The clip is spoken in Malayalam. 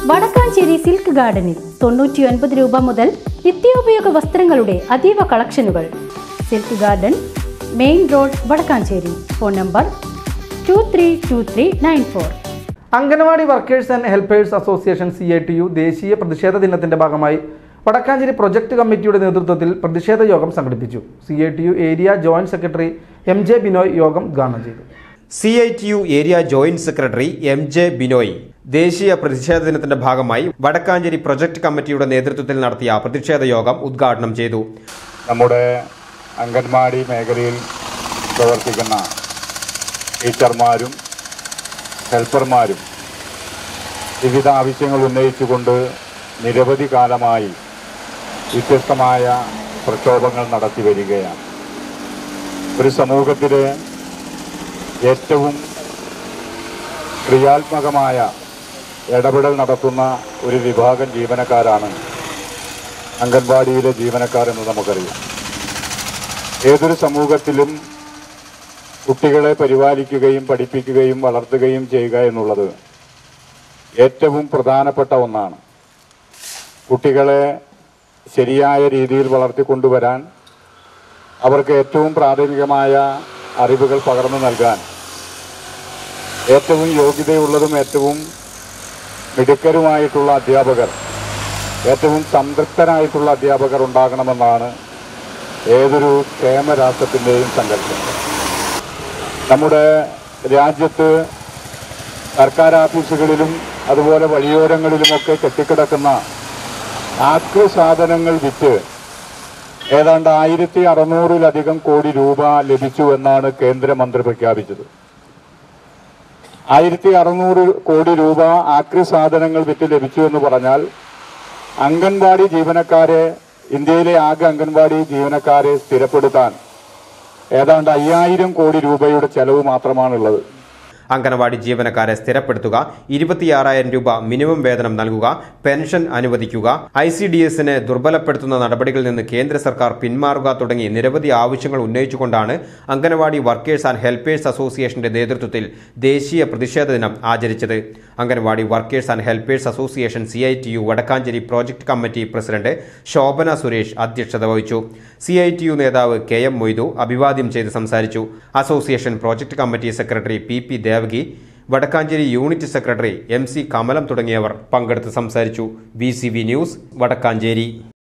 വടക്കാഞ്ചേരി സിൽക്ക് ഗാർഡനിൽ 99 രൂപ മുതൽ നിത്യോപയോഗ വസ്ത്രങ്ങളുടെ അതീവ കളക്ഷനുകൾ. Silk garden, main road, Vadakkanchery. Phone number 232394. Anganwadi workers and helpers association CITU ദേശീയ പ്രതിഷേധ ദിനത്തിന്റെ ഭാഗമായി വടക്കാഞ്ചേരി പ്രൊജക്ട് കമ്മിറ്റിയുടെ നേതൃത്വത്തിൽ പ്രതിഷേധ യോഗം സംഘടിപ്പിച്ചു. CITU area joint secretary MJ Binoy യോഗം ഉദ്ഘാടനം ചെയ്തു. CITU area joint secretary MJ Binoy ദേശീയ പ്രതിഷേധ ദിനത്തിന്റെ ഭാഗമായി വടക്കാഞ്ചേരി പ്രൊജക്ട് കമ്മിറ്റിയുടെ നേതൃത്വത്തിൽ നടത്തിയ പ്രതിഷേധ യോഗം ഉദ്ഘാടനം ചെയ്തു. നമ്മുടെ അംഗൻവാടി മേഖലയിൽ പ്രവർത്തിക്കുന്ന ടീച്ചർമാരും ഹെൽപ്പർമാരും വിവിധ ആവശ്യങ്ങൾ ഉന്നയിച്ചുകൊണ്ട് നിരവധി കാലമായി വ്യത്യസ്തമായ പ്രക്ഷോഭങ്ങൾ നടത്തി വരികയാണ്. ഒരു സമൂഹത്തിലെ ഏറ്റവും ക്രിയാത്മകമായ ഇടപെടൽ നടത്തുന്ന ഒരു വിഭാഗം ജീവനക്കാരാണ് അംഗൻവാടിയിലെ ജീവനക്കാർ എന്ന് നമുക്കറിയാം. ഏതൊരു സമൂഹത്തിലും കുട്ടികളെ പരിപാലിക്കുകയും പഠിപ്പിക്കുകയും വളർത്തുകയും ചെയ്യുക എന്നുള്ളത് ഏറ്റവും പ്രധാനപ്പെട്ട ഒന്നാണ്. കുട്ടികളെ ശരിയായ രീതിയിൽ വളർത്തിക്കൊണ്ടുവരാൻ, അവർക്ക് ഏറ്റവും പ്രാഥമികമായ അറിവുകൾ പകർന്നു നൽകാൻ ഏറ്റവും യോഗ്യതയുള്ളതും ഏറ്റവും മിടുക്കരുമായിട്ടുള്ള അധ്യാപകർ, ഏറ്റവും സംതൃപ്തരായിട്ടുള്ള അധ്യാപകർ ഉണ്ടാകണമെന്നാണ് ഏതൊരു ക്ഷേമരാഷ്ട്രത്തിൻ്റെയും സങ്കല്പം. നമ്മുടെ രാജ്യത്ത് സർക്കാർ ഓഫീസുകളിലും അതുപോലെ വഴിയോരങ്ങളിലുമൊക്കെ കെട്ടിക്കിടക്കുന്ന ആക്രി സാധനങ്ങൾ വിറ്റ് ഏതാണ്ട് 1600-ലധികം കോടി രൂപ ലഭിച്ചു എന്നാണ് കേന്ദ്രമന്ത്രി പ്രഖ്യാപിച്ചത്. 1600 കോടി രൂപ ആക്രി സാധനങ്ങൾ വിറ്റ് ലഭിച്ചു എന്ന് പറഞ്ഞാൽ അംഗൻവാടി ജീവനക്കാരെ, ഇന്ത്യയിലെ ആകെ അംഗൻവാടി ജീവനക്കാരെ സ്ഥിരപ്പെടുത്താൻ ഏതാണ്ട് 5000 കോടി രൂപയുടെ ചെലവ് മാത്രമാണുള്ളത്. അംഗനവാടി ജീവനക്കാരെ സ്ഥിരപ്പെടുത്തുക, 26,000 രൂപ മിനിമം വേതനം നൽകുക, പെൻഷൻ അനുവദിക്കുക, ICDSനെ ദുർബലപ്പെടുത്തുന്ന നടപടികളിൽ നിന്ന് കേന്ദ്ര സർക്കാർ പിന്മാറുക തുടങ്ങി നിരവധി ആവശ്യങ്ങൾ ഉന്നയിച്ചുകൊണ്ടാണ് അംഗനവാടി വർക്കേഴ്സ് ആൻഡ് ഹെൽപ്പേഴ്സ് അസോസിയേഷന്റെ നേതൃത്വത്തിൽ ദേശീയ പ്രതിഷേധ ദിനം ആചരിച്ചത്. Anganwadi workers and helpers association CITU Vadakkanchery project committee president Shobhana Suresh അധ്യക്ഷത വഹിച്ചു. CITU നേതാവ് KM മൊയ്തു അഭിവാദ്യം ചെയ്ത് സംസാരിച്ചു. Association project committee secretary PP Devaki, Vadakkanchery unit secretary MC Kamalam തുടങ്ങിയവർ പങ്കെടുത്ത് സംസാരിച്ചു. VCV news, Vadakkanchery.